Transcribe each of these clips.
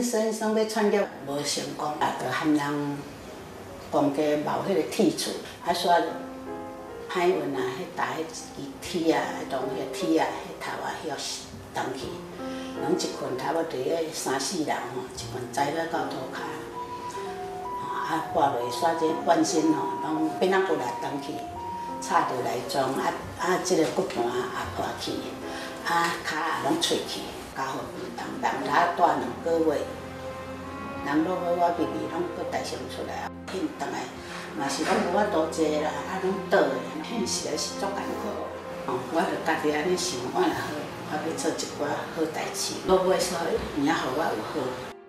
算要创业无成功，啊，就含人公家冒迄个铁厝，啊煞歹运啊，迄搭迄支铁啊，拢迄铁啊，迄头啊，遐动去，拢一群差不多迄3、4人吼，一群栽了到涂骹，啊挂落煞这半身吼，拢变啊骨力动去，插着来装，即个骨盘也破去，骹也拢碎去，家伙动他带2个月，人拢我秘密拢搁带上出来，紧倒来。 嘛是拢无法度坐啦，啊，拢倒的，现实是足艰苦。哦，我着家己安尼想，我若好，我要做一寡好代志，我买所有名互我有好。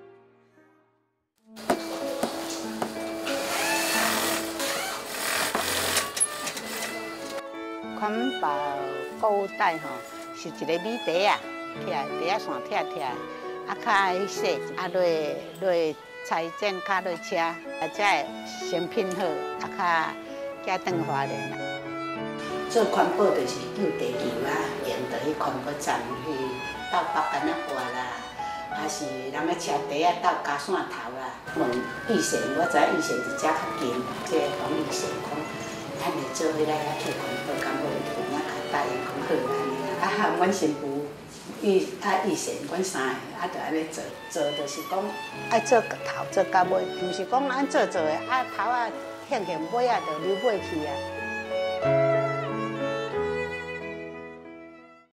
环保购物袋吼，是一个米袋啊，袋啊线拆，啊较细，啊落裁剪卡落车，啊才会成品好，啊较寄转花莲啦。做环保就是救地球啊，用到去环保站去斗北干仔挂啦，还是人咧车袋啊斗加线头啦。问易贤，我知易贤一只较近，即个黄易贤讲，咱来做迄个去环保，敢无有影较答应讲好安尼啦。啊含阮新妇。 易贤，阮三个就安尼做，就是讲爱做头做到尾，毋是讲咱做的，头啊兴尾啊就留尾去啊。